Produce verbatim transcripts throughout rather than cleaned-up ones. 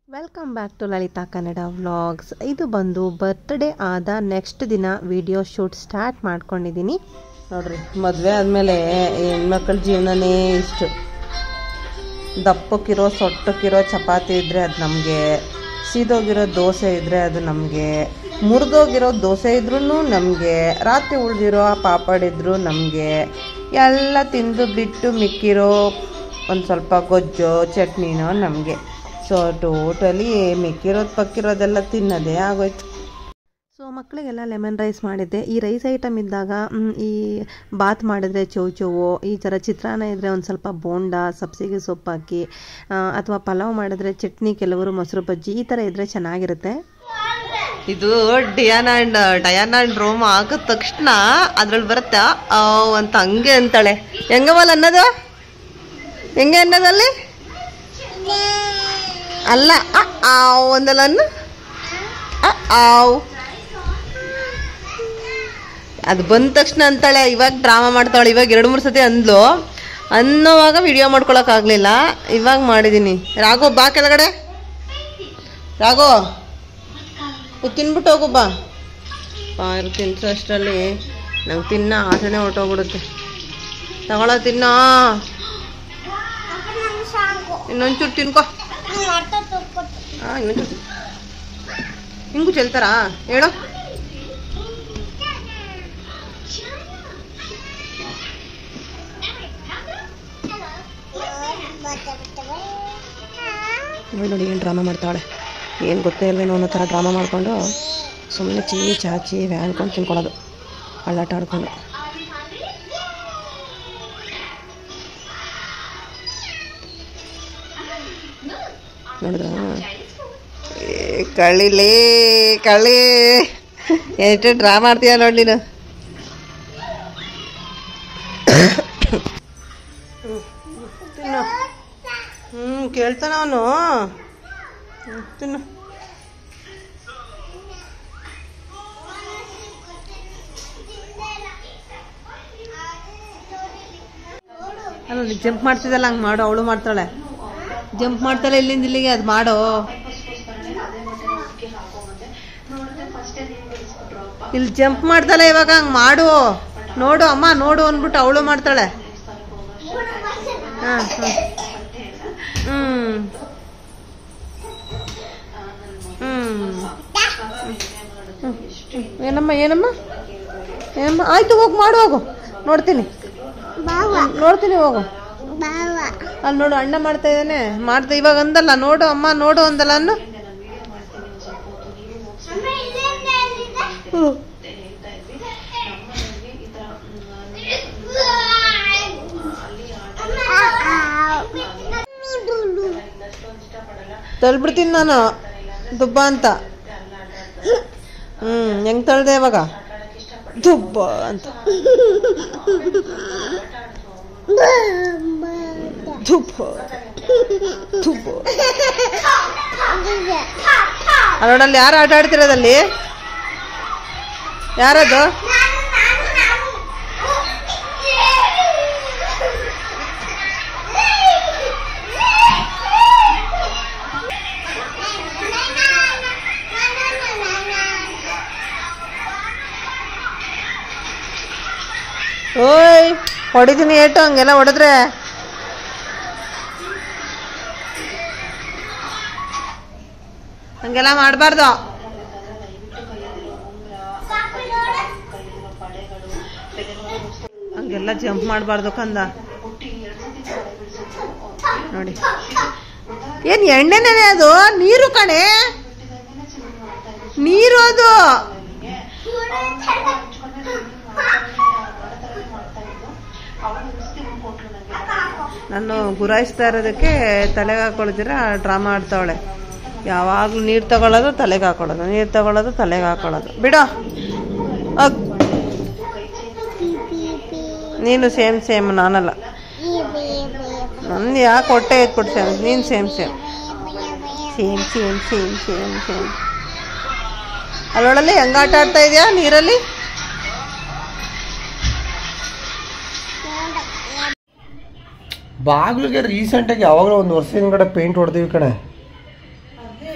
Welcome back to Lalitha Kannada vlogs. ಇದು ಬಂದು birthday ಆದ ನೆಕ್ಸ್ಟ್ ದಿನ ವಿಡಿಯೋ ಶೂಟ್ ಸ್ಟಾರ್ಟ್ ಮಾಡ್ಕೊಂಡಿದ್ದೀನಿ. ನೋಡ್ರಿ, ಮದುವೆ ಆದಮೇಲೆ ಹೆಣ್ಮಕ್ಳ ಜೀವನನೇ ಇಷ್ಟು. ದಪ್ಪಕ್ಕಿರೋ ಸೊಟ್ಟಕ್ಕಿರೋ ಚಪಾತಿ ಇದ್ದರೆ ಅದು ನಮಗೆ, ಸೀದೋಗಿರೋ ದೋಸೆ ಇದ್ದರೆ ಅದು ನಮಗೆ, ಮುರಿದೋಗಿರೋ ದೋಸೆ ಇದ್ರೂ ನಮಗೆ, ರಾತ್ರಿ ಉಳಿದಿರೋ ಪಾಪಡ್ ಇದ್ದರೂ ನಮಗೆ, ಎಲ್ಲ ತಿಂದು ಬಿಟ್ಟು ಮಿಕ್ಕಿರೋ ಒಂದು ಸ್ವಲ್ಪ ಗೊಜ್ಜೋ ಚಟ್ನಿನೋ ನಮಗೆ. ಸೊ ಟೋಟಲಿ ಮಿಕ್ಕಿರೋದು ಪಕ್ಕಿರೋದೆಲ್ಲ ತಿನ್ನೋದೇ ಆಗೋಯ್ತು. ಸೊ ಮಕ್ಕಳಿಗೆಲ್ಲ ಲೆಮನ್ ರೈಸ್ ಮಾಡಿದ್ದೆ. ಈ ರೈಸ್ ಐಟಮ್ ಇದ್ದಾಗ ಈ ಬಾತ್ ಮಾಡಿದ್ರೆ ಚೌಚೌವು, ಈ ಥರ ಚಿತ್ರಾನ್ನ ಇದ್ದರೆ ಒಂದು ಸ್ವಲ್ಪ ಬೋಂಡ ಸಬ್ಸಿಗೆ ಸೊಪ್ಪು ಹಾಕಿ, ಅಥವಾ ಪಲಾವ್ ಮಾಡಿದ್ರೆ ಚಟ್ನಿ, ಕೆಲವರು ಮೊಸರು ಬಜ್ಜಿ, ಈ ಥರ ಇದ್ದರೆ ಚೆನ್ನಾಗಿರುತ್ತೆ. ಇದು ಡಿಯಾನಾ ಅಂಡ್ ಡಯಾನಾ ಅಂಡ್ ರೋಮ ಹಾಕಿದ ತಕ್ಷಣ ಅದ್ರಲ್ಲಿ ಬರುತ್ತೆ ಅಂತ ಹಂಗೆ ಅಂತಾಳೆ. ಹೆಂಗವಲ್ಲ ಅನ್ನೋದು, ಹೆಂಗೆ ಅನ್ನೋದಲ್ಲಿ ಅಲ್ಲ ಆವ್ ಒಂದಲ್ಲ ಅನ್ನು ಆವ್. ಅದು ಬಂದ ತಕ್ಷಣ ಅಂತಾಳೆ. ಇವಾಗ ಡ್ರಾಮಾ ಮಾಡ್ತಾಳೆ. ಇವಾಗ ಎರಡು ಮೂರು ಸತಿ ಅಂದ್ಲು, ಅನ್ನೋವಾಗ ವಿಡಿಯೋ ಮಾಡ್ಕೊಳಕ್ಕಾಗಲಿಲ್ಲ, ಇವಾಗ ಮಾಡಿದ್ದೀನಿ. ರಾಘೋ ಬಾ ಕೆಳಗಡೆ, ರಾಘೋ ತಿನ್ಬಿಟ್ಟು ಹೋಗು ಬಾ. ಪಾರು ತಿನ್ಸೋ ಅಷ್ಟರಲ್ಲಿ ನಂಗೆ ತಿನ್ನ ಆಸೆನೇ ಹೊರಟೋಗ್ಬಿಡುತ್ತೆ. ತಗೊಳ ತಿನ್ನ, ಇನ್ನೊಂಚೂರು ತಿನ್ಕೋ. ಹಾಂ ಇನ್ನೊಂಚೂರು ಹಿಂಗೂ ಚೆಲ್ತಾರಾ ಹೇಳು. ನೋಡಿ ನೋಡಿ ಏನು ಡ್ರಾಮಾ ಮಾಡ್ತಾಳೆ, ಏನು ಗೊತ್ತೇ ಇಲ್ವೇನೋ ಅನ್ನೋ ಥರ ಡ್ರಾಮಾ ಮಾಡಿಕೊಂಡು ಸುಮ್ಮನೆ ಚೀ ಚಾಚಿ ವ್ಯಾನ್ಕೊಂಡು ತಿನ್ಕೊಳ್ಳೋದು, ಅಳ್ಳಾಟ ಆಡ್ಕೊಂಡು. ನೋಡಿದ್ರ ಕಳಿಲೇ ಕಳಿ ಎಷ್ಟು ಡ್ರಾ ಮಾಡ್ತೀಯ ನೋಡಿ ನೀನು. ತಿನ್ನು. ಹ್ಞೂ ಕೇಳ್ತಾನ ಅವನು. ತಿನ್ನು. ಅಲ್ಲ ನೀ ಜಂಪ್ ಮಾಡ್ತಿದ್ದಲ್ಲ ಹಂಗೆ ಮಾಡು. ಅವಳು ಮಾಡ್ತಾಳೆ, ಜಂಪ್ ಮಾಡ್ತಾಳೆ ಇಲ್ಲಿಂದ ಇಲ್ಲಿಗೆ, ಅದು ಮಾಡೋ. ಇಲ್ಲಿ ಜಂಪ್ ಮಾಡ್ತಾಳೆ ಇವಾಗ, ಹಂಗೆ ಮಾಡು. ನೋಡು ಅಮ್ಮ ನೋಡು ಅಂದ್ಬಿಟ್ಟು ಅವಳು ಮಾಡ್ತಾಳೆ. ಹಾಂ ಹ್ಞೂ ಹ್ಞೂ ಏನಮ್ಮ ಏನಮ್ಮ ಏನಮ್ಮ ಆಯ್ತು ಹೋಗು, ಮಾಡು ಹೋಗು. ನೋಡ್ತೀನಿ ನೋಡ್ತೀನಿ ಹೋಗು. ಅಲ್ಲಿ ನೋಡು ಅಣ್ಣ ಮಾಡ್ತಾ ಇದ್ದಾನೆ, ಮಾಡ್ತಾ ಇವಾಗ ಅಂದಲ್ಲ ನೋಡು ಅಮ್ಮ ನೋಡು ಅಂದಲ್ಲ ಅನ್ನು. ತಳ್ಬಿಡ್ತೀನಿ ನಾನು ದುಬ್ಬ ಅಂತ. ಹ್ಮ್ ಹೆಂಗ್ ತಳ್ದೆ ಇವಾಗ ದುಬ್ಬ ಅಂತ. ಅಲ್ಲೋಡಲ್ಲಿ ಯಾರು ಆಟ ಆಡ್ತಿರೋದಲ್ಲಿ? ಯಾರದು? ಓಯ್ ಹೊಡಿತೀನಿ ಏಟು, ಹಂಗೆಲ್ಲ ಹೊಡೆದ್ರೆ. ಹಂಗೆಲ್ಲ ಮಾಡಬಾರ್ದು. ಹಂಗೆಲ್ಲ ಜಂಪ್ ಮಾಡಬಾರ್ದು ಕಂದ. ನೋಡಿ ಏನ್ ಎಣ್ಣೆನೇ ಅದು, ನೀರು ಕಣೆ, ನೀರು ಅದು. ನಾನು ಗುರಾಯಿಸ್ತಾ ಇರೋದಕ್ಕೆ ತಲೆಗೆ ಹಾಕೊಳ್ತೀರ ಡ್ರಾಮಾ ಆಡ್ತಾವಳೆ. ಯಾವಾಗಲೂ ನೀರು ತಗೊಳ್ಳೋದು ತಲೆಗೆ ಹಾಕೊಳ್ಳೋದು, ನೀರು ತಗೊಳ್ಳೋದು ತಲೆಗೆ ಹಾಕೊಳ್ಳೋದು. ಬಿಡೋ ನೀನು ಸೇಮ್ ಸೇಮ್, ನಾನಲ್ಲ. ನಂದು ಯಾಕೆ ಹೊಟ್ಟೆ ಎತ್ಬಿಟ್ಟು ಸೇಮ್, ನೀನು same same same same same same same. ಅಲ್ಲೊಳಲ್ಲಿ ಹೆಂಗ ಆಟ ಆಡ್ತಾ ಇದೆಯಾ ನೀರಲ್ಲಿ? ಬಾಗಿಲಿಗೆ ರೀಸೆಂಟಾಗಿ ಯಾವಾಗಲೂ ಒಂದು ವರ್ಷ ಹಿಂದ್ಗಡೆ ಪೇಂಟ್ ಹೊಡೆದೀವಿ ಕಣೆ.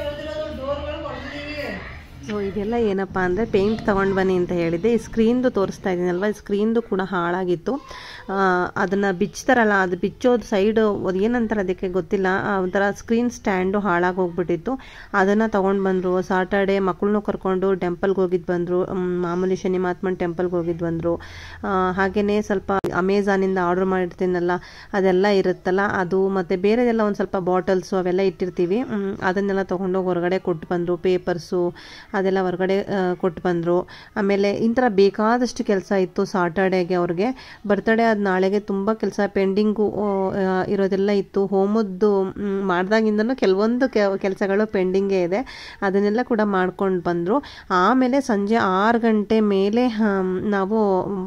ಇದೆಲ್ಲ ಏನಪ್ಪ ಅಂದರೆ ಪೇಂಟ್ ತೊಗೊಂಡು ಬನ್ನಿ ಅಂತ ಹೇಳಿದ್ದೆ. ಈ ಸ್ಕ್ರೀನ್ದು ತೋರಿಸ್ತಾ ಇದ್ದೀನಲ್ವ, ಈ ಸ್ಕ್ರೀನ್ದು ಕೂಡ ಹಾಳಾಗಿತ್ತು. ಅದನ್ನು ಬಿಚ್ತಾರಲ್ಲ, ಅದು ಬಿಚ್ಚೋದು ಸೈಡು ಅದು ಏನಂತಾರೆ ಅದಕ್ಕೆ ಗೊತ್ತಿಲ್ಲ, ಒಂಥರ ಸ್ಕ್ರೀನ್ ಸ್ಟ್ಯಾಂಡು ಹಾಳಾಗಿ ಹೋಗ್ಬಿಟ್ಟಿತ್ತು. ಅದನ್ನು ತೊಗೊಂಡು ಬಂದರು. ಸಾಟರ್ಡೆ ಮಕ್ಕಳನ್ನೂ ಕರ್ಕೊಂಡು ಟೆಂಪಲ್ಗೆ ಹೋಗಿದ್ದು ಬಂದರು. ಮಾಮೂಲಿ ಶನಿ ಮಹಾತ್ಮನ ಟೆಂಪಲ್ಗೆ ಹೋಗಿದ್ದು ಬಂದರು. ಹಾಗೆಯೇ ಸ್ವಲ್ಪ ಅಮೆಝಾನಿಂದ ಆರ್ಡ್ರ್ ಮಾಡಿರ್ತೀನಲ್ಲ ಅದೆಲ್ಲ ಇರುತ್ತಲ್ಲ ಅದು, ಮತ್ತು ಬೇರೆದೆಲ್ಲ ಒಂದು ಸ್ವಲ್ಪ ಬಾಟಲ್ಸು ಅವೆಲ್ಲ ಇಟ್ಟಿರ್ತೀವಿ, ಅದನ್ನೆಲ್ಲ ತೊಗೊಂಡೋಗಿ ಹೊರಗಡೆ ಕೊಟ್ಟು ಬಂದರು. ಪೇಪರ್ಸು ಅದೆಲ್ಲ ಹೊರಗಡೆ ಕೊಟ್ಟು ಬಂದರು. ಆಮೇಲೆ ಇಂಥರ ಬೇಕಾದಷ್ಟು ಕೆಲಸ ಇತ್ತು ಸಾಟರ್ಡೇಗೆ. ಅವ್ರಿಗೆ ಬರ್ತಡೇ ಆದ ನಾಳೆಗೆ ತುಂಬ ಕೆಲಸ ಪೆಂಡಿಂಗು ಇರೋದೆಲ್ಲ ಇತ್ತು. ಹೋಮದ್ದು ಮಾಡ್ದಾಗಿಂದನೂ ಕೆಲವೊಂದು ಕೆಲಸಗಳು ಪೆಂಡಿಂಗೇ ಇದೆ, ಅದನ್ನೆಲ್ಲ ಕೂಡ ಮಾಡ್ಕೊಂಡು ಬಂದರು. ಆಮೇಲೆ ಸಂಜೆ ಆರು ಗಂಟೆ ಮೇಲೆ ನಾವು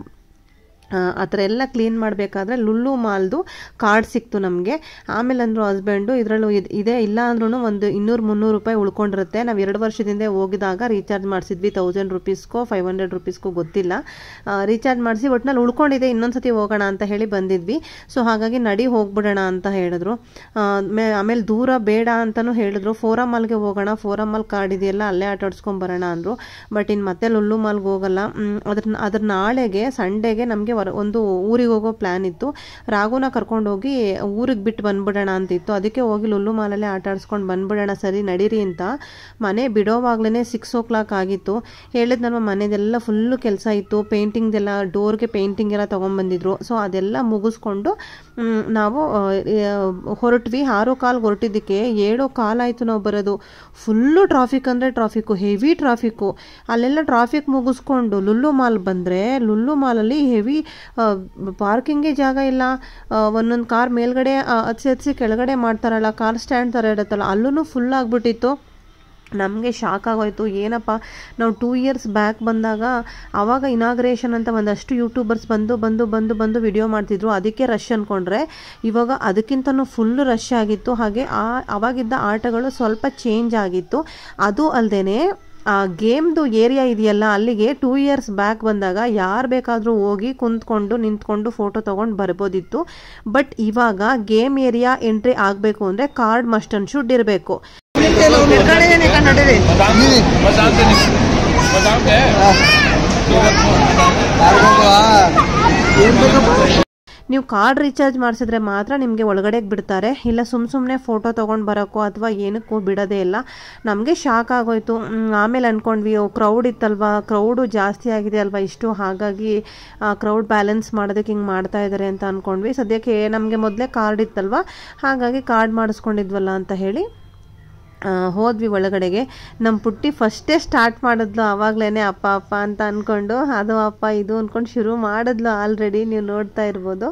ಆ ಥರ ಎಲ್ಲ ಕ್ಲೀನ್ ಮಾಡಬೇಕಾದ್ರೆ ಲುಲ್ಲು ಮಾಲ್ದು ಕಾರ್ಡ್ ಸಿಕ್ತು ನಮಗೆ. ಆಮೇಲೆ ಅಂದರು ಹಸ್ಬೆಂಡು ಇದರಲ್ಲೂ ಇದು ಇದೇ ಇಲ್ಲ ಅಂದ್ರೂ ಒಂದು ಇನ್ನೂರು ಮುನ್ನೂರು ರೂಪಾಯಿ ಉಳ್ಕೊಂಡಿರುತ್ತೆ. ನಾವು ಎರಡು ವರ್ಷದಿಂದ ಹೋಗಿದಾಗ ರೀಚಾರ್ಜ್ ಮಾಡಿಸಿದ್ವಿ, ತೌಸಂಡ್ ರುಪೀಸ್ಗೋ ಫೈವ್ ಹಂಡ್ರೆಡ್ ರುಪೀಸ್ಗೂ ಗೊತ್ತಿಲ್ಲ, ರೀಚಾರ್ಜ್ ಮಾಡಿಸಿ ಒಟ್ಟಿನಲ್ಲಿ ಉಳ್ಕೊಂಡಿದೆ, ಇನ್ನೊಂದು ಸತಿ ಹೋಗೋಣ ಅಂತ ಹೇಳಿ ಬಂದಿದ್ವಿ. ಸೊ ಹಾಗಾಗಿ ನಡಿ ಹೋಗ್ಬಿಡೋಣ ಅಂತ ಹೇಳಿದ್ರು. ಆಮೇಲೆ ದೂರ ಬೇಡ ಅಂತಲೂ ಹೇಳಿದ್ರು. ಫೋರಾ ಮಾಲ್ಗೆ ಹೋಗೋಣ, ಫೋರಾ ಮಾಲ್ ಕಾರ್ಡ್ ಇದೆಯಲ್ಲ ಅಲ್ಲೇ ಆಟ ಆಡಿಸ್ಕೊಂಬರೋಣ ಅಂದರು. ಬಟ್ ಇನ್ನು ಮತ್ತೆ ಲುಲ್ಲು ಮಾಲ್ಗೆ ಹೋಗಲ್ಲ. ಅದ್ರ ಅದ್ರ ನಾಳೆಗೆ ಸಂಡೇಗೆ ನಮಗೆ ಒಂದು ಊರಿಗೆ ಹೋಗೋ ಪ್ಲ್ಯಾನ್ ಇತ್ತು. ರಾಘುನ ಕರ್ಕೊಂಡೋಗಿ ಊರಿಗೆ ಬಿಟ್ಟು ಬಂದ್ಬಿಡೋಣ ಅಂತಿತ್ತು. ಅದಕ್ಕೆ ಹೋಗಿ ಲುಲ್ಲು ಮಾಲಲ್ಲೇ ಆಟ ಆಡಿಸ್ಕೊಂಡು ಬಂದ್ಬಿಡೋಣ ಸರಿ ನಡೀರಿ ಅಂತ. ಮನೆ ಬಿಡೋವಾಗ್ಲೇ ಸಿಕ್ಸ್ ಓ ಕ್ಲಾಕ್ ಆಗಿತ್ತು. ಹೇಳಿದ್ ನಮ್ಮ ಮನೆದೆಲ್ಲ ಫುಲ್ಲು ಕೆಲಸ ಇತ್ತು, ಪೇಂಟಿಂಗ್ದೆಲ್ಲ ಡೋರ್ಗೆ ಪೇಂಟಿಂಗ್ ಎಲ್ಲ ತೊಗೊಂಡ್ಬಂದಿದ್ರು. ಸೊ ಅದೆಲ್ಲ ಮುಗಿಸ್ಕೊಂಡು ನಾವು ಹೊರಟ್ವಿ. ಆರು ಕಾಲ್ಗೆ ಹೊರಟಿದ್ದಕ್ಕೆ ಏಳೋ ಕಾಲಾಯಿತು ನಾವು ಬರೋದು. ಫುಲ್ಲು ಟ್ರಾಫಿಕ್ ಅಂದರೆ ಟ್ರಾಫಿಕ್ಕು, ಹೆವಿ ಟ್ರಾಫಿಕ್ಕು. ಅಲ್ಲೆಲ್ಲ ಟ್ರಾಫಿಕ್ ಮುಗಿಸ್ಕೊಂಡು ಲುಲ್ಲು ಮಾಲ್ ಬಂದರೆ ಲುಲ್ಲು ಮಾಲಲ್ಲಿ ಹೆವಿ ಪಾರ್ಕಿಂಗೇ ಜಾಗ ಇಲ್ಲ. ಒಂದೊಂದು ಕಾರ್ ಮೇಲ್ಗಡೆ ಹತ್ಸಿ ಹತ್ಸಿ ಕೆಳಗಡೆ ಮಾಡ್ತಾರಲ್ಲ, ಕಾರ್ ಸ್ಟ್ಯಾಂಡ್ ಥರ ಇರುತ್ತಲ್ಲ, ಅಲ್ಲೂ ಫುಲ್ ಆಗಿಬಿಟ್ಟಿತ್ತು. ನಮಗೆ ಶಾಕ್ ಆಗೋಯ್ತು. ಏನಪ್ಪ, ನಾವು ಟೂ ಇಯರ್ಸ್ ಬ್ಯಾಕ್ ಬಂದಾಗ ಆವಾಗ ಇನಾಗ್ರೇಷನ್ ಅಂತ ಒಂದಷ್ಟು ಯೂಟ್ಯೂಬರ್ಸ್ ಬಂದು ಬಂದು ಬಂದು ಬಂದು ವಿಡಿಯೋ ಮಾಡ್ತಿದ್ರು, ಅದಕ್ಕೆ ರಶ್ ಅಂದ್ಕೊಂಡ್ರೆ ಇವಾಗ ಅದಕ್ಕಿಂತನೂ ಫುಲ್ಲು ರಶ್ ಆಗಿತ್ತು. ಹಾಗೆ ಆ ಅವಾಗಿದ್ದ ಆಟಗಳು ಸ್ವಲ್ಪ ಚೇಂಜ್ ಆಗಿತ್ತು. ಅದು ಅಲ್ಲದೆ ಆ ಗೇಮ್ದು ಏರಿಯಾ ಇದೆಯಲ್ಲ ಅಲ್ಲಿಗೆ ಟೂ ಇಯರ್ಸ್ ಬ್ಯಾಕ್ ಬಂದಾಗ ಯಾರು ಬೇಕಾದರೂ ಹೋಗಿ ಕುಂತ್ಕೊಂಡು ನಿಂತ್ಕೊಂಡು ಫೋಟೋ ತೊಗೊಂಡು ಬರ್ಬೋದಿತ್ತು. ಬಟ್ ಇವಾಗ ಗೇಮ್ ಏರಿಯಾ ಎಂಟ್ರಿ ಆಗಬೇಕು ಅಂದರೆ ಕಾರ್ಡ್ ಮಸ್ಟ್ ಅಂಡ್ ಶುಡ್ ಇರಬೇಕು. ನೀವು ಕಾರ್ಡ್ ರೀಚಾರ್ಜ್ ಮಾಡಿಸಿದ್ರೆ ಮಾತ್ರ ನಿಮಗೆ ಒಳಗಡೆಗೆ ಬಿಡ್ತಾರೆ, ಇಲ್ಲ ಸುಮ್ಮ ಸುಮ್ಮನೆ ಫೋಟೋ ತೊಗೊಂಡು ಬರೋಕ್ಕೋ ಅಥವಾ ಏನಕ್ಕೂ ಬಿಡೋದೇ ಇಲ್ಲ. ನಮಗೆ ಶಾಕ್ ಆಗೋಯ್ತು. ಆಮೇಲೆ ಅಂದ್ಕೊಂಡ್ವಿ ಓ ಕ್ರೌಡ್ ಇತ್ತಲ್ವ, ಕ್ರೌಡು ಜಾಸ್ತಿ ಆಗಿದೆ ಅಲ್ವಾ ಇಷ್ಟು, ಹಾಗಾಗಿ ಕ್ರೌಡ್ ಬ್ಯಾಲೆನ್ಸ್ ಮಾಡೋದಕ್ಕೆ ಹಿಂಗೆ ಮಾಡ್ತಾ ಇದ್ದಾರೆ ಅಂತ ಅಂದ್ಕೊಂಡ್ವಿ. ಸದ್ಯಕ್ಕೆ ನಮಗೆ ಮೊದಲೇ ಕಾರ್ಡ್ ಇತ್ತಲ್ವ, ಹಾಗಾಗಿ ಕಾರ್ಡ್ ಮಾಡಿಸ್ಕೊಂಡಿದ್ವಲ್ಲ ಅಂತ ಹೇಳಿ ಹೋದ್ವಿ ಒಳಗಡೆಗೆ. ನಮ್ಮ ಪುಟ್ಟಿ ಫಸ್ಟೇ ಸ್ಟಾರ್ಟ್ ಮಾಡಿದ್ಲು, ಆವಾಗಲೇ ಅಪ್ಪ ಅಪ್ಪ ಅಂತ ಅಂದ್ಕೊಂಡು ಅದು ಅಪ್ಪ ಇದು ಅಂದ್ಕೊಂಡು ಶುರು ಮಾಡಿದ್ಲು. ಆಲ್ರೆಡಿ ನೀವು ನೋಡ್ತಾ ಇರ್ಬೋದು.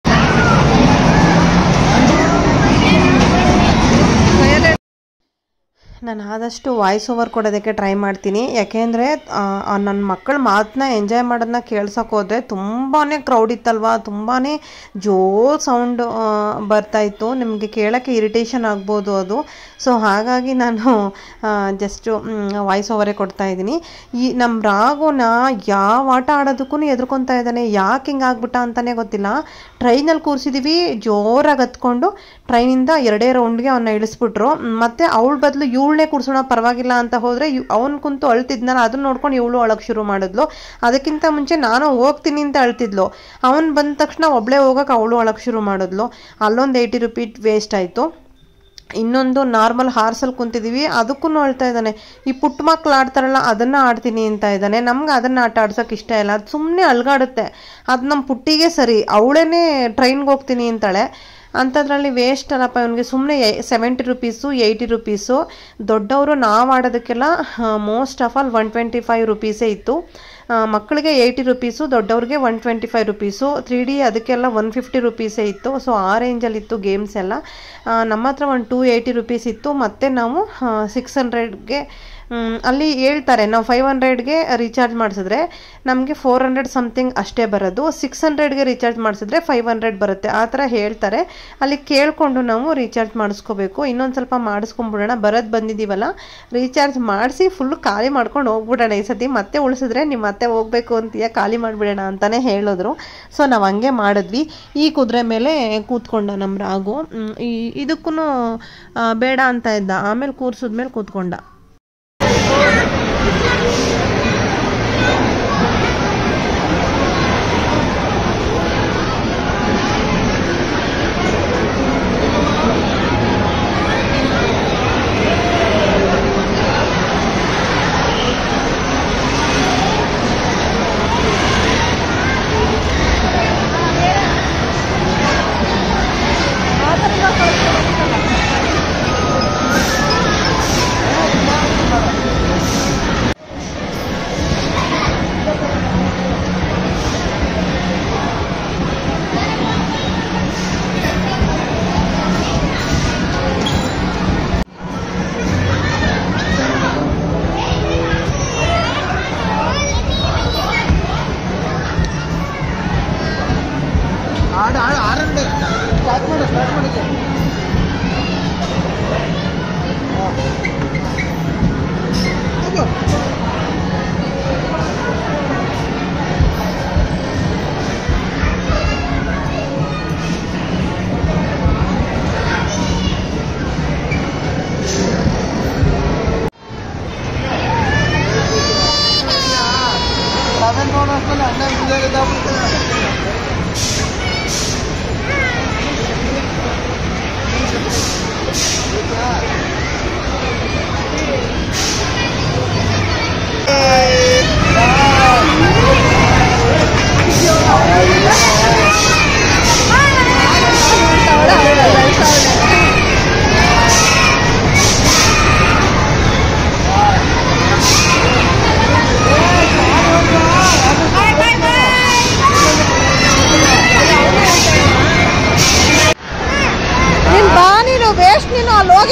ನಾನು ಆದಷ್ಟು ವಾಯ್ಸ್ ಓವರ್ ಕೊಡೋದಕ್ಕೆ ಟ್ರೈ ಮಾಡ್ತೀನಿ, ಯಾಕೆಂದರೆ ನನ್ನ ಮಕ್ಕಳ ಮಾತನ್ನ ಎಂಜಾಯ್ ಮಾಡೋದನ್ನ ಕೇಳ್ಸೋಕೆ ಹೋದರೆ ತುಂಬಾ ಕ್ರೌಡ್ ಇತ್ತಲ್ವ, ತುಂಬಾ ಜೋರು ಸೌಂಡ್ ಬರ್ತಾಯಿತ್ತು, ನಿಮಗೆ ಕೇಳೋಕ್ಕೆ ಇರಿಟೇಷನ್ ಆಗ್ಬೋದು ಅದು. ಸೊ ಹಾಗಾಗಿ ನಾನು ಜಸ್ಟು ವಾಯ್ಸ್ ಓವರೇ ಕೊಡ್ತಾ ಇದ್ದೀನಿ. ಈ ನಮ್ಮ ರಾಘುನ ಯಾವ ಆಟ ಆಡೋದಕ್ಕೂ ಎದುರ್ಕೊತಾ ಇದ್ದಾನೆ. ಯಾಕೆ ಹಿಂಗೆ ಆಗ್ಬಿಟ್ಟ ಅಂತಲೇ ಗೊತ್ತಿಲ್ಲ. ಟ್ರೈನಲ್ಲಿ ಕೂರಿಸಿದ್ದೀವಿ, ಜೋರಾಗಿ ಹತ್ಕೊಂಡು ಟ್ರೈನಿಂದ ಎರಡೇ ರೌಂಡ್ಗೆ ಅವನ್ನ ಇಳಿಸ್ಬಿಟ್ರು. ಮತ್ತು ಅವಳ ಬದಲು ಇವಳನ್ನೇ ಕೂರಿಸೋಣ ಪರವಾಗಿಲ್ಲ ಅಂತ ಹೋದರೆ ಅವ್ನು ಕುಂತು ಅಳ್ತಿದ್ನಲ್ಲ, ಅದನ್ನ ನೋಡ್ಕೊಂಡು ಇವಳು ಅಳಕ್ಕೆ ಶುರು ಮಾಡಿದ್ಲು. ಅದಕ್ಕಿಂತ ಮುಂಚೆ ನಾನು ಹೋಗ್ತೀನಿ ಅಂತ ಅಳ್ತಿದ್ಲು. ಅವನು ಬಂದ ತಕ್ಷಣ ಒಬ್ಬಳೇ ಹೋಗೋಕೆ ಅವಳು ಅಳಕ್ಕೆ ಶುರು ಮಾಡಿದ್ಲು. ಅಲ್ಲೊಂದು ಏಯ್ಟಿ ರುಪೀ ವೇಸ್ಟ್ ಆಯಿತು. ಇನ್ನೊಂದು ನಾರ್ಮಲ್ ಹಾರ್ಸಲ್ಲಿ ಕುಂತಿದ್ದೀವಿ, ಅದಕ್ಕೂ ಅಳ್ತಾ ಇದ್ದಾನೆ. ಈ ಪುಟ್ಟ ಮಕ್ಳು ಆಡ್ತಾರಲ್ಲ ಅದನ್ನು ಆಡ್ತೀನಿ ಅಂತ ಇದ್ದಾನೆ. ನಮ್ಗೆ ಅದನ್ನು ಆಟ ಆಡ್ಸೋಕೆ ಇಷ್ಟ ಇಲ್ಲ, ಅದು ಸುಮ್ಮನೆ ಅಲ್ಗಾಡುತ್ತೆ. ಅದು ನಮ್ಮ ಪುಟ್ಟಿಗೆ ಸರಿ, ಅವಳೇ ಟ್ರೈನ್ಗೆ ಹೋಗ್ತೀನಿ ಅಂತಾಳೆ. ಅಂಥದ್ರಲ್ಲಿ ವೇಸ್ಟ್ ಅಲ್ಲಪ್ಪ ಇವನಿಗೆ. ಸುಮ್ಮನೆ ಸೆವೆಂಟಿ ರುಪೀಸು ಏಯ್ಟಿ ರುಪೀಸು. ದೊಡ್ಡವರು ನಾವು ಆಡೋದಕ್ಕೆಲ್ಲ most of all one twenty five ರುಪೀಸೇ ಇತ್ತು. ಮಕ್ಕಳಿಗೆ ಏಯ್ಟಿ ರುಪೀಸು, ದೊಡ್ಡವ್ರಿಗೆ one twenty five rupees. Three D ಅದಕ್ಕೆಲ್ಲ ಒನ್ ಫಿಫ್ಟಿ ರುಪೀಸೇ ಇತ್ತು. ಸೊ ಆ ರೇಂಜಲ್ಲಿತ್ತು ಗೇಮ್ಸ್ ಎಲ್ಲ. ನಮ್ಮ ಹತ್ರ ಒಂದು ಟೂ ಏಯ್ಟಿ ರುಪೀಸ್ ಇತ್ತು. ಮತ್ತು ನಾವು ಸಿಕ್ಸ್ ಹಂಡ್ರೆಡ್ಗೆ ಅಲ್ಲಿ ಹೇಳ್ತಾರೆ ನಾವು ಫೈವ್ ಹಂಡ್ರೆಡ್ಗೆ ರೀಚಾರ್ಜ್ ಮಾಡಿಸಿದ್ರೆ ನಮಗೆ ಫೋರ್ ಹಂಡ್ರೆಡ್ ಸಮಥಿಂಗ್ ಅಷ್ಟೇ ಬರೋದು, ಸಿಕ್ಸ್ ಹಂಡ್ರೆಡ್ಗೆ ರೀಚಾರ್ಜ್ ಮಾಡಿಸಿದ್ರೆ ಫೈವ್ ಹಂಡ್ರೆಡ್ ಬರುತ್ತೆ, ಆ ಥರ ಹೇಳ್ತಾರೆ. ಅಲ್ಲಿ ಕೇಳಿಕೊಂಡು ನಾವು ರೀಚಾರ್ಜ್ ಮಾಡಿಸ್ಕೋಬೇಕು. ಇನ್ನೊಂದು ಸ್ವಲ್ಪ ಮಾಡಿಸ್ಕೊಂಬಿಡೋಣ, ಬರೋದು ಬಂದಿದ್ದೀವಲ್ಲ, ರೀಚಾರ್ಜ್ ಮಾಡಿಸಿ ಫುಲ್ ಖಾಲಿ ಮಾಡ್ಕೊಂಡು ಹೋಗ್ಬಿಡೋಣ ಈ ಸತಿ. ಮತ್ತೆ ಉಳಿಸಿದ್ರೆ ನೀವು ಮತ್ತೆ ಹೋಗಬೇಕು ಅಂತೀಯ, ಖಾಲಿ ಮಾಡಿಬಿಡೋಣ ಅಂತಲೇ ಹೇಳಿದ್ರು. ಸೊ ನಾವು ಹಂಗೆ ಮಾಡಿದ್ವಿ. ಈ ಕುದುರೆ ಮೇಲೆ ಕೂತ್ಕೊಂಡ ನಮ್ಮ ರಾಘು. ಈ ಇದಕ್ಕೂ ಬೇಡ ಅಂತ ಇದ್ದ, ಆಮೇಲೆ ಕೂರ್ಸಿದ್ಮೇಲೆ ಕೂತ್ಕೊಂಡ.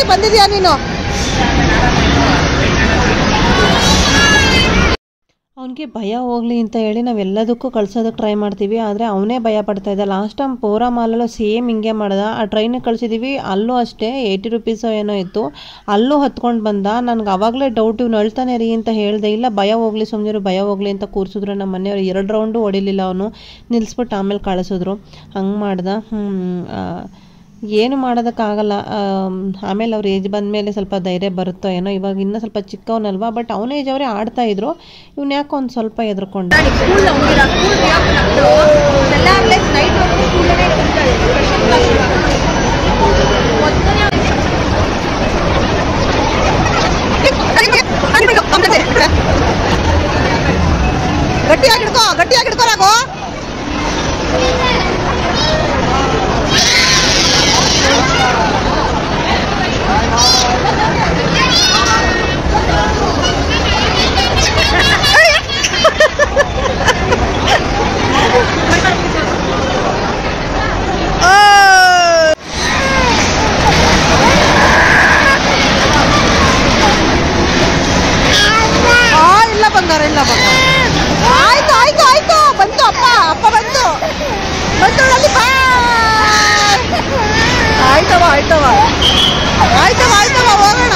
ಬಂದಿದ್ಯಾ ನೀನು? ಅವನಿಗೆ ಭಯ ಹೋಗಲಿ ಅಂತ ಹೇಳಿ ನಾವೆಲ್ಲದಕ್ಕೂ ಕಳ್ಸೋದಕ್ಕೆ ಟ್ರೈ ಮಾಡ್ತೀವಿ, ಆದರೆ ಅವನೇ ಭಯ ಪಡ್ತಾ ಇದ್ದ. ಲಾಸ್ಟ್ ಟೈಮ್ ಪೋರಾ ಮಾಲಲ್ಲೂ ಸೇಮ್ ಹಿಂಗೆ ಮಾಡ್ದ. ಆ ಟ್ರೈನಿಗೆ ಕಳಿಸಿದ್ದೀವಿ, ಅಲ್ಲೂ ಅಷ್ಟೇ ಏಯ್ಟಿ ರುಪೀಸೋ ಏನೋ ಇತ್ತು, ಅಲ್ಲೂ ಹತ್ಕೊಂಡು ಬಂದ. ನನಗೆ ಆವಾಗಲೇ ಡೌಟ್, ಇವ್ನು ಅಳ್ತಾನೆ ರೀ ಅಂತ ಹೇಳಿದೆ. ಇಲ್ಲ ಭಯ ಹೋಗಲಿ ಸುಮ್ಮನಿರು, ಭಯ ಹೋಗಲಿ ಅಂತ ಕೂರಿಸಿದ್ರು. ನಮ್ಮ ಮನೆಯವರು ಎರಡು ರೌಂಡು ಹೊಡಿಲಿಲ್ಲ, ಅವನು ನಿಲ್ಲಿಸ್ಬಿಟ್ಟು ಆಮೇಲೆ ಕಳಿಸಿದ್ರು. ಹಂಗೆ ಮಾಡ್ದ. ಏನು ಮಾಡೋದಕ್ಕಾಗಲ್ಲ. ಆಮೇಲೆ ಅವ್ರ ಏಜ್ ಬಂದ ಮೇಲೆ ಸ್ವಲ್ಪ ಧೈರ್ಯ ಬರುತ್ತೋ ಏನೋ. ಇವಾಗ ಇನ್ನೂ ಸ್ವಲ್ಪ ಚಿಕ್ಕವನಲ್ವಾ, ಬಟ್ ಅವನ ಏಜ್ ಅವರೇ ಆಡ್ತಾ ಇದ್ರು. ಇವ್ನು ಯಾಕೋ ಒಂದು ಸ್ವಲ್ಪ ಎದ್ರಕೊಂಡ. ಗಟ್ಟಿಯಾಗಿಡ್ಕೋ ಗಟ್ಟಿಯಾಗಿಡ್ಕೋರಾಗೋ. ಇಲ್ಲ ಬಂಗಾರ, ಇಲ್ಲ ಬಂಗಾರ. ಆಯ್ತು ಆಯ್ತು ಆಯ್ತು, ಬಂತು ಅಪ್ಪ, ಅಪ್ಪ ಬಂತು ಬಂತು. ಆಯ್ತವ ಆಯ್ತವ ಆಯ್ತವ ಆಯ್ತವ ಹೋಗೋಣ.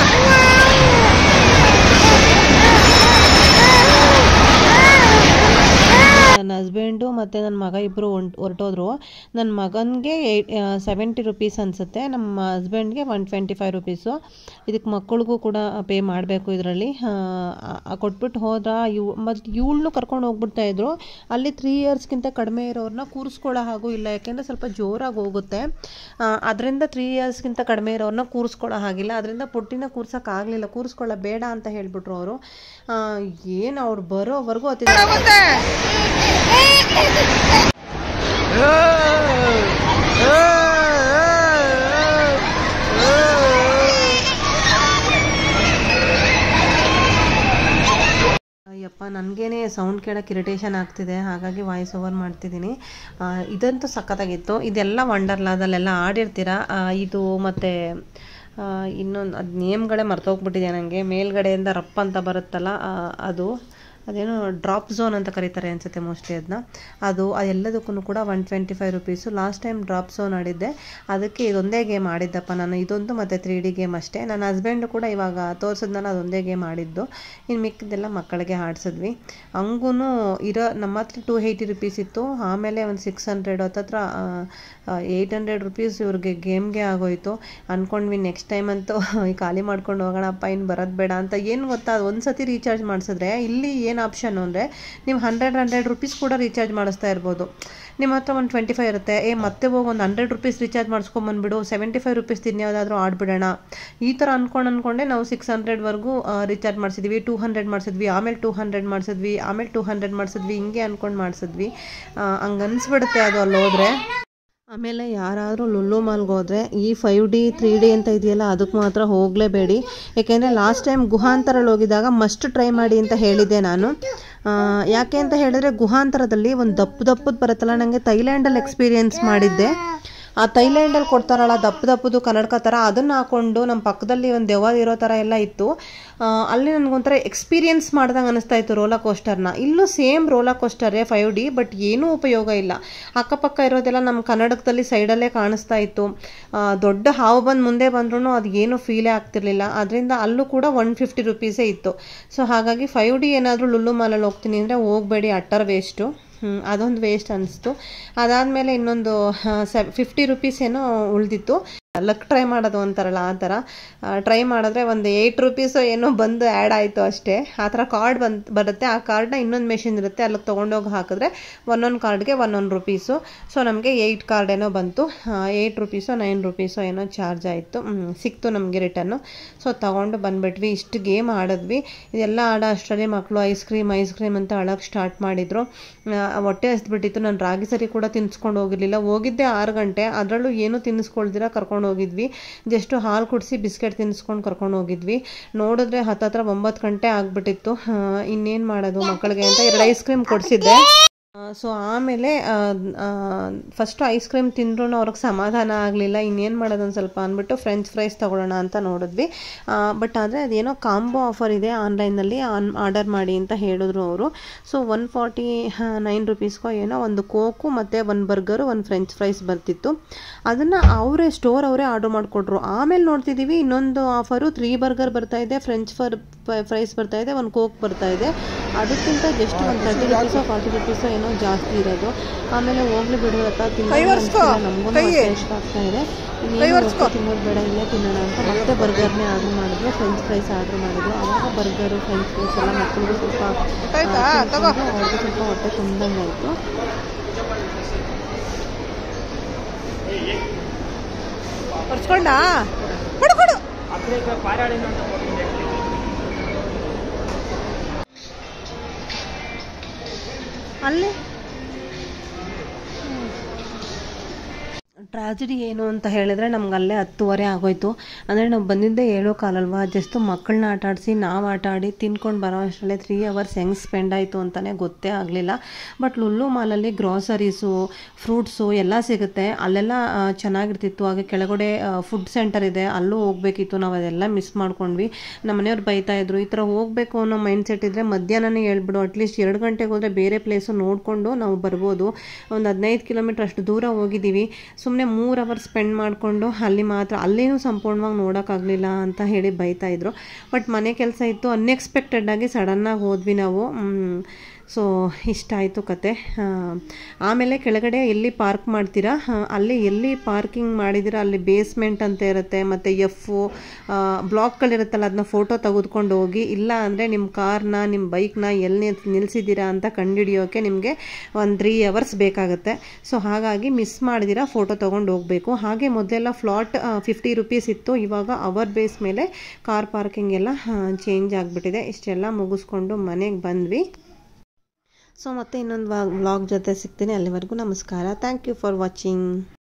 ನನ್ನ ಹಸ್ಬೆಂಡು ಮತ್ತು ನನ್ನ ಮಗ ಇಬ್ಬರು ಹೊರಟೋದ್ರು. ನನ್ನ ಮಗನಿಗೆ ಏಟ್ ಸೆವೆಂಟಿ ರುಪೀಸ್ ಅನಿಸುತ್ತೆ, ನಮ್ಮ ಹಸ್ಬೆಂಡ್ಗೆ ಒನ್ ಟ್ವೆಂಟಿ ಫೈವ್ ರುಪೀಸು. ಇದಕ್ಕೆ ಮಕ್ಕಳಿಗೂ ಕೂಡ ಪೇ ಮಾಡಬೇಕು ಇದರಲ್ಲಿ. ಕೊಟ್ಬಿಟ್ಟು ಹೋದ. ಇವ್ ಮತ್ತು ಇವಳನ್ನು ಕರ್ಕೊಂಡು ಹೋಗ್ಬಿಡ್ತಾ ಇದ್ರು. ಅಲ್ಲಿ ತ್ರೀ ಇಯರ್ಸ್ಗಿಂತ ಕಡಿಮೆ ಇರೋರನ್ನ ಕೂರಿಸ್ಕೊಳ್ಳೋ ಹಾಗೂ ಇಲ್ಲ, ಯಾಕೆಂದರೆ ಸ್ವಲ್ಪ ಜೋರಾಗಿ ಹೋಗುತ್ತೆ. ಅದರಿಂದ ತ್ರೀ ಇಯರ್ಸ್ಗಿಂತ ಕಡಿಮೆ ಇರೋರನ್ನ ಕೂರಿಸ್ಕೊಳ್ಳೋ ಹಾಗಿಲ್ಲ. ಅದರಿಂದ ಪುಟ್ಟಿನ ಕೂರ್ಸೋಕ್ಕಾಗಲಿಲ್ಲ, ಕೂರಿಸ್ಕೊಳ್ಳೋ ಬೇಡ ಅಂತ ಹೇಳಿಬಿಟ್ರು ಅವರು. ಏನು ಅವ್ರು ಬರೋವರೆಗೂ ಹತ್ತಿರ. ಅಯ್ಯಪ್ಪ, ನನಗೇನೆ ಸೌಂಡ್ ಕೇಳೋಕ್ಕೆ ಇರಿಟೇಷನ್ ಆಗ್ತಿದೆ, ಹಾಗಾಗಿ ವಾಯ್ಸ್ ಓವರ್ ಮಾಡ್ತಿದ್ದೀನಿ. ಇದಂತೂ ಸಖತ್ತಾಗಿತ್ತು. ಇದೆಲ್ಲ ವಂಡರ್ಲಾದಲ್ಲೆಲ್ಲ ಆಡಿರ್ತೀರ. ಇದು ಮತ್ತು ಇನ್ನೊಂದು ಅದು ನೇಮ್ಗಳೇ ಮರ್ತೋಗ್ಬಿಟ್ಟಿದೆ ನನಗೆ. ಮೇಲ್ಗಡೆಯಿಂದ ರಪ್ ಅಂತ ಬರುತ್ತಲ್ಲ, ಅದು ಅದೇನೋ ಡ್ರಾಪ್ ಝೋನ್ ಅಂತ ಕರೀತಾರೆ ಅನಿಸುತ್ತೆ ಮೋಸ್ಟ್ಲಿ ಅದನ್ನ. ಅದು ಅದೆಲ್ಲದಕ್ಕೂ ಕೂಡ one twenty five rupees. Last time drop zone ಆಡಿದ್ದೆ, ಅದಕ್ಕೆ ಇದೊಂದೇ ಗೇಮ್ ಆಡಿದ್ದಪ್ಪ ನಾನು, ಇದೊಂದು ಮತ್ತು ತ್ರೀ ಡಿ ಗೇಮ್ ಅಷ್ಟೇ. ನನ್ನ ಹಸ್ಬೆಂಡು ಕೂಡ ಇವಾಗ ತೋರಿಸಿದ್ನಲ್ಲ ಅದೊಂದೇ ಗೇಮ್ ಆಡಿದ್ದು. ಇನ್ನು ಮಿಕ್ಕಿದ್ದೆಲ್ಲ ಮಕ್ಕಳಿಗೆ ಆಡಿಸಿದ್ವಿ. ಹಂಗೂ ಇರೋ ನಮ್ಮ ಹತ್ರ ಟೂ ಏಯ್ಟಿ ರುಪೀಸ್ ಇತ್ತು. ಆಮೇಲೆ ಒಂದು ಸಿಕ್ಸ್ ಹಂಡ್ರೆಡ್ ಹತ್ತತ್ರ ಏಯ್ಟ್ ಹಂಡ್ರೆಡ್ ರುಪೀಸ್ ಇವ್ರಿಗೆ ಗೇಮ್ಗೆ ಆಗೋಯ್ತು. ಅಂದ್ಕೊಂಡ್ವಿ ನೆಕ್ಸ್ಟ್ ಟೈಮ್ ಅಂತೂ ಖಾಲಿ ಮಾಡ್ಕೊಂಡು ಹೋಗೋಣಪ್ಪ, ಇನ್ನು ಬರೋದು ಬೇಡ ಅಂತ. ಏನು ಗೊತ್ತಾ, ಒಂದು ಸತಿ ರೀಚಾರ್ಜ್ ಮಾಡಿಸಿದ್ರೆ ಇಲ್ಲಿ ಏನು ಆಪ್ಷನ್ ಅಂದರೆ ನೀವು ಹಂಡ್ರೆಡ್ ಹಂಡ್ರೆಡ್ ರುಪೀಸ್ ಕೂಡ ರೀಚಾರ್ಜ್ ಮಾಡಿಸ್ತಾ ಇರ್ಬೋದು. ನಿಮ್ಮ ಹತ್ರ ಒಂದು ಟ್ವೆಂಟಿ ಫೈವ್ ಇರುತ್ತೆ, ಏ ಮತ್ತೆ ಹೋಗಿ ಒಂದು ಹಂಡ್ರೆಡ್ ರುಪೀಸ್ ರೀಚಾರ್ಜ್ ಮಾಡಿಸ್ಕೊಂಬಂದ್ಬಿಡು, ಸೆವೆಂಟಿ ಫೈವ್ ರುಪೀಸ್ ಇನ್ಯಾವುದಾದ್ರೂ ಆಡ್ಬಿಡೋಣ ಈ ಥರ ಅಂದ್ಕೊಂಡು ಅಂದ್ಕೊಂಡೆ ನಾವು ಸಿಕ್ಸ್ ಹಂಡ್ರೆಡ್ವರೆಗೂ ರೀಚಾರ್ಜ್ ಮಾಡಿಸಿದ್ವಿ. ಟೂ ಹಂಡ್ರೆಡ್ ಮಾಡಿಸಿದ್ವಿ, ಆಮೇಲೆ ಟೂ ಹಂಡ್ರೆಡ್ ಮಾಡಿಸಿದ್ವಿ, ಆಮೇಲೆ ಟೂ ಹಂಡ್ರೆಡ್ ಮಾಡಿಸಿದ್ವಿ, ಹಿಂಗೆ ಅಂದ್ಕೊಂಡು ಮಾಡಿಸಿದ್ವಿ. ಹಂಗೆ ಅನಿಸ್ಬಿಡುತ್ತೆ ಅದು ಅಲ್ಲಿ ಹೋದರೆ. ಆಮೇಲೆ ಯಾರಾದರೂ ಲುಲ್ಲು ಮಾಲ್ಗೆ ಹೋದರೆ ಈ ಫೈವ್ ಡಿ ತ್ರೀ ಡಿ ಅಂತ ಇದೆಯಲ್ಲ ಅದಕ್ಕೆ ಮಾತ್ರ ಹೋಗಲೇಬೇಡಿ. ಏಕೆಂದರೆ ಲಾಸ್ಟ್ ಟೈಮ್ ಗುಹಾಂತರಲ್ಲಿ ಹೋಗಿದ್ದಾಗ ಮಸ್ಟ್ ಟ್ರೈ ಮಾಡಿ ಅಂತ ಹೇಳಿದ್ದೆ ನಾನು. ಯಾಕೆ ಅಂತ ಹೇಳಿದ್ರೆ ಗುಹಾಂತರದಲ್ಲಿ ಒಂದು ದಪ್ಪು ದಪ್ಪದು ಬರುತ್ತಲ್ಲ, ನನಗೆ ಥೈಲ್ಯಾಂಡಲ್ಲಿ ಎಕ್ಸ್ಪೀರಿಯೆನ್ಸ್ ಮಾಡಿದ್ದೆ. ಆ ಥೈಲ್ಯಾಂಡಲ್ಲಿ ಕೊಡ್ತಾರಲ್ಲ ದಪ್ಪ ದಪ್ಪದು ಕನ್ನಡಕ ಥರ, ಅದನ್ನು ಹಾಕ್ಕೊಂಡು ನಮ್ಮ ಪಕ್ಕದಲ್ಲಿ ಒಂದು ದೆವ್ವ ಇರೋ ಥರ ಎಲ್ಲ ಇತ್ತು. ಅಲ್ಲಿ ನನಗೊಂಥರ ಎಕ್ಸ್ಪೀರಿಯೆನ್ಸ್ ಮಾಡ್ದಂಗೆ ಅನಿಸ್ತಾ ಇತ್ತು ರೋಲರ್ ಕೋಸ್ಟರ್ನ. ಇಲ್ಲೂ ಸೇಮ್ ರೋಲರ್ ಕೋಸ್ಟರೇ ಫೈವ್ ಡಿ, ಬಟ್ ಏನೂ ಉಪಯೋಗ ಇಲ್ಲ. ಅಕ್ಕಪಕ್ಕ ಇರೋದೆಲ್ಲ ನಮ್ಮ ಕನ್ನಡಕದಲ್ಲಿ ಸೈಡಲ್ಲೇ ಕಾಣಿಸ್ತಾ ಇತ್ತು. ದೊಡ್ಡ ಹಾವು ಬಂದು ಮುಂದೆ ಬಂದ್ರೂ ಅದು ಏನೂ ಫೀಲೇ ಆಗ್ತಿರ್ಲಿಲ್ಲ. ಅದರಿಂದ ಅಲ್ಲೂ ಕೂಡ ಒನ್ ಫಿಫ್ಟಿ ರುಪೀಸೇ ಇತ್ತು. ಸೊ ಹಾಗಾಗಿ ಫೈವ್ ಡಿ ಏನಾದರೂ ಲುಲ್ಲು ಮಾಲಲ್ಲಿ ಹೋಗ್ತೀನಿ ಅಂದರೆ ಹೋಗಬೇಡಿ, ಅಟ್ಟರ್ ವೇಸ್ಟು. ಹ್ಞೂ ಅದೊಂದು ವೇಸ್ಟ್ ಅನಿಸ್ತು. ಅದಾದಮೇಲೆ ಇನ್ನೊಂದು ಸೆ ಫಿಫ್ಟಿ ರುಪೀಸ್ ಏನೋ ಉಳಿದಿತ್ತು. ಲಕ್ ಟ್ರೈ ಮಾಡೋದು ಅಂತಾರಲ್ಲ ಆ ಥರ ಟ್ರೈ ಮಾಡಿದ್ರೆ ಒಂದು ಏಯ್ಟ್ ರುಪೀಸು ಏನೋ ಬಂದು ಆ್ಯಡ್ ಆಯಿತು ಅಷ್ಟೇ. ಆ ಥರ ಕಾರ್ಡ್ ಬಂದು ಬರುತ್ತೆ. ಆ ಕಾರ್ಡ್ನ ಇನ್ನೊಂದು ಮೆಷಿನ್ ಇರುತ್ತೆ, ಅಲ್ಲಿಗೆ ತೊಗೊಂಡೋಗಿ ಹಾಕಿದ್ರೆ ಒಂದೊಂದು ಕಾರ್ಡ್ಗೆ ಒಂದೊಂದು ರುಪೀಸು. ಸೊ ನಮಗೆ ಏಯ್ಟ್ ಕಾರ್ಡ್ ಏನೋ ಬಂತು. ಏಯ್ಟ್ ರುಪೀಸೋ ನೈನ್ ರುಪೀಸೋ ಏನೋ ಚಾರ್ಜ್ ಆಯಿತು, ಸಿಕ್ತು ನಮಗೆ ರಿಟರ್ನು. ಸೊ ತೊಗೊಂಡು ಬಂದುಬಿಟ್ವಿ. ಇಷ್ಟು ಗೇಮ್ ಆಡಿದ್ವಿ. ಇದೆಲ್ಲ ಆಡೋ ಅಷ್ಟರಲ್ಲಿ ಮಕ್ಕಳು ಐಸ್ ಕ್ರೀಮ್ ಐಸ್ ಕ್ರೀಮ್ ಅಂತ ಅಳೋಕ್ಕೆ ಸ್ಟಾರ್ಟ್ ಮಾಡಿದರು. ಹೊಟ್ಟೆ ಹಸ್ಬಿಟ್ಟಿತ್ತು. ನಾನು ರಾಗಿ ಸರಿ ಕೂಡ ತಿನ್ನಿಸ್ಕೊಂಡು ಹೋಗಿರಲಿಲ್ಲ. ಹೋಗಿದ್ದೆ ಆರು ಗಂಟೆ, ಅದರಲ್ಲೂ ಏನೂ ತಿನ್ನಿಸ್ಕೊಳ್ದಿರ ಕರ್ಕೊಂಡು ಹೋಗಿದ್ವಿ. ಜಸ್ಟ್ ಹಾಲು ಕುಡಿಸಿ ಬಿಸ್ಕೆಟ್ ತಿನ್ನಿಸ್ಕೊಂಡು ಕರ್ಕೊಂಡು ಹೋಗಿದ್ವಿ. ನೋಡಿದ್ರೆ ಹತ್ತತ್ರ ಒಂಬತ್ತು ಗಂಟೆ ಆಗಿಬಿಟ್ಟಿತ್ತು. ಇನ್ನೇನು ಮಾಡೋದು ಮಕ್ಕಳಿಗೆ ಅಂತ ಎರಡು ಐಸ್ ಕ್ರೀಮ್ ಕೊಡಿಸಿದ್ದೆ. ಸೊ ಆಮೇಲೆ ಫಸ್ಟು ಐಸ್ ಕ್ರೀಮ್ ತಿಂದ್ರೂ ಅವ್ರಿಗೆ ಸಮಾಧಾನ ಆಗಲಿಲ್ಲ, ಇನ್ನೇನು ಮಾಡೋದು ಒಂದು ಸ್ವಲ್ಪ ಅಂದ್ಬಿಟ್ಟು ಫ್ರೆಂಚ್ ಫ್ರೈಸ್ ತೊಗೊಳ್ಳೋಣ ಅಂತ ನೋಡಿದ್ವಿ. ಬಟ್ ಆದರೆ ಅದೇನೋ ಕಾಂಬೋ ಆಫರ್ ಇದೆ ಆನ್ಲೈನಲ್ಲಿ, ಆನ್ ಆರ್ಡರ್ ಮಾಡಿ ಅಂತ ಹೇಳಿದ್ರು ಅವರು. ಸೊ ಒನ್ ಫಾರ್ಟಿ ನೈನ್ ರುಪೀಸ್ಗೋ ಏನೋ ಒಂದು ಕೋಕು ಮತ್ತು ಒಂದು ಬರ್ಗರು ಒಂದು ಫ್ರೆಂಚ್ ಫ್ರೈಸ್ ಬರ್ತಿತ್ತು. ಅದನ್ನು ಅವರೇ ಸ್ಟೋರ್ ಅವರೇ ಆರ್ಡರ್ ಮಾಡಿಕೊಟ್ರು. ಆಮೇಲೆ ನೋಡ್ತಿದ್ದೀವಿ ಇನ್ನೊಂದು ಆಫರು, ತ್ರೀ ಬರ್ಗರ್ ಬರ್ತಾಯಿದೆ, ಫ್ರೆಂಚ್ ಫರ್ ಫ್ರೈಸ್ ಬರ್ತಾಯಿದೆ, ಒಂದು ಕೋಕ್ ಬರ್ತಾಯಿದೆ. ಅದಕ್ಕಿಂತ ಜಸ್ಟ್ ಒಂದು ತರ್ಟಿ ರುಪೀಸೋ ಫಾರ್ಟಿ ರುಪೀಸೋ ಏನೋ ಜಾಸ್ತಿ ಇರೋದು. ಆಮೇಲೆ ಹೋಗ್ಲಿ ಬಿಡೋದತ್ತ ತಿನ್ನೋದು ನಮಗೂ ಇಷ್ಟ ಆಗ್ತಾ ಇದೆ, ಇನ್ನೇನು ತಿನ್ನೋದು ಬೇಡ ಇಲ್ಲೇ ತಿನ್ನೋಣ ಅಂತ ಮತ್ತೆ ಬರ್ಗರ್ನೇ ಆರ್ಡ್ರ್ ಮಾಡಿದ್ರು, ಫ್ರೆಂಚ್ ಫ್ರೈಸ್ ಆರ್ಡ್ರ್ ಮಾಡಿದ್ರು. ಆವಾಗ ಬರ್ಗರು ಫ್ರೆಂಚ್ ಫ್ರೈಸ್ ಎಲ್ಲ ಮಕ್ಕಳಿಗೂ ಸ್ವಲ್ಪ ಅವ್ರಿಗೂ ಸ್ವಲ್ಪ ಹೊಟ್ಟೆ ತುಂಬ್ದಂಗೆ ಆಯಿತು. ಹೊರ್ಸ್ಕೊಂಡಾ ಕೊಡು ಕೊಡು ಅಲ್ಲಿ ಟ್ರಾಜಿಡಿ ಏನು ಅಂತ ಹೇಳಿದ್ರೆ ನಮ್ಗೆ ಅಲ್ಲೇ ಹತ್ತುವರೆ ಆಗೋಯ್ತು. ಅಂದರೆ ನಾವು ಬಂದಿದ್ದೇ ಏಳೋ ಕಾಲಲ್ವಾ, ಜಸ್ಟ್ ಮಕ್ಕಳನ್ನ ಆಟ ಆಡಿಸಿ ನಾವು ಆಟ ಆಡಿ ತಿನ್ಕೊಂಡು ಬರೋ ಅಷ್ಟರಲ್ಲೇ ತ್ರೀ ಅವರ್ಸ್ ಹೆಂಗೆ ಸ್ಪೆಂಡ್ ಆಯಿತು ಅಂತಲೇ ಗೊತ್ತೇ ಆಗಲಿಲ್ಲ. ಬಟ್ ಲುಲ್ಲು ಮಾಲಲ್ಲಿ ಗ್ರಾಸರೀಸು, ಫ್ರೂಟ್ಸು ಎಲ್ಲ ಸಿಗುತ್ತೆ, ಅಲ್ಲೆಲ್ಲ ಚೆನ್ನಾಗಿರ್ತಿತ್ತು. ಹಾಗೆ ಕೆಳಗಡೆ ಫುಡ್ ಸೆಂಟರ್ ಇದೆ, ಅಲ್ಲೂ ಹೋಗಬೇಕಿತ್ತು, ನಾವು ಅದೆಲ್ಲ ಮಿಸ್ ಮಾಡ್ಕೊಂಡ್ವಿ. ನಮ್ಮ ಮನೆಯವ್ರು ಬೈತಾಯಿದ್ರು, ಈ ಥರ ಹೋಗಬೇಕು ಅನ್ನೋ ಮೈಂಡ್ ಸೆಟ್ ಇದ್ದರೆ ಮಧ್ಯಾಹ್ನನೇ ಹೇಳ್ಬಿಡು, ಅಟ್ಲೀಸ್ಟ್ ಎರಡು ಗಂಟೆಗೆ ಹೋದರೆ ಬೇರೆ ಪ್ಲೇಸು ನೋಡಿಕೊಂಡು ನಾವು ಬರ್ಬೋದು. ಒಂದು ಹದಿನೈದು ಕಿಲೋಮೀಟ್ರ್ ಅಷ್ಟು ದೂರ ಹೋಗಿದ್ದೀವಿ, ಸುಮ್ಮನೆ ಮೂರು ಅವರ್ ಸ್ಪೆಂಡ್ ಮಾಡಿಕೊಂಡು ಅಲ್ಲಿ ಮಾತ್ರ ಅಲ್ಲೇನೂ ಸಂಪೂರ್ಣವಾಗಿ ನೋಡೋಕ್ಕಾಗಲಿಲ್ಲ ಅಂತ ಹೇಳಿ ಬೈತಾಯಿದ್ರು. ಬಟ್ ಮನೆ ಕೆಲಸ ಇತ್ತು, ಅನ್ಎಕ್ಸ್ಪೆಕ್ಟೆಡಾಗಿ ಸಡನ್ನಾಗಿ ಹೋದ್ವಿ ನಾವು. ಸೊ ಇಷ್ಟ ಆಯಿತು ಕತೆ. ಆಮೇಲೆ ಕೆಳಗಡೆ ಎಲ್ಲಿ ಪಾರ್ಕ್ ಮಾಡ್ತೀರಾ ಅಲ್ಲಿ ಎಲ್ಲಿ ಪಾರ್ಕಿಂಗ್ ಮಾಡಿದ್ದೀರಾ ಅಲ್ಲಿ ಬೇಸ್ಮೆಂಟ್ ಅಂತ ಇರುತ್ತೆ, ಮತ್ತು ಎಫು ಬ್ಲಾಕ್ಗಳಿರುತ್ತಲ್ಲ ಅದನ್ನ ಫೋಟೋ ತೆಗೆದುಕೊಂಡು ಹೋಗಿ, ಇಲ್ಲ ಅಂದರೆ ನಿಮ್ಮ ಕಾರ್ನ ನಿಮ್ಮ ಬೈಕ್ನ ಎಲ್ಲಿ ನಿಲ್ಲಿಸಿದ್ದೀರಾ ಅಂತ ಕಂಡುಹಿಡಿಯೋಕ್ಕೆ ನಿಮಗೆ ಒಂದು ತ್ರೀ ಅವರ್ಸ್ ಬೇಕಾಗುತ್ತೆ. ಸೊ ಹಾಗಾಗಿ ಮಿಸ್ ಮಾಡಿದಿರಾ ಫೋಟೋ ತೊಗೊಂಡು ಹೋಗಬೇಕು. ಹಾಗೆ ಮೊದಲೆಲ್ಲ ಫ್ಲಾಟ್ ಫಿಫ್ಟಿ ರುಪೀಸ್ ಇತ್ತು, ಇವಾಗ ಅವರ್ ಬೇಸ್ ಮೇಲೆ ಕಾರ್ ಪಾರ್ಕಿಂಗ್ ಎಲ್ಲ ಚೇಂಜ್ ಆಗಿಬಿಟ್ಟಿದೆ. ಇಷ್ಟೆಲ್ಲ ಮುಗಿಸ್ಕೊಂಡು ಮನೆಗೆ ಬಂದ್ವಿ. ಸೊ ಮತ್ತೆ ಇನ್ನೊಂದು ವ್ಲಾಗ್ ಜೊತೆ ಸಿಗ್ತೀನಿ, ಅಲ್ಲಿವರೆಗೂ ನಮಸ್ಕಾರ. Thank you for watching.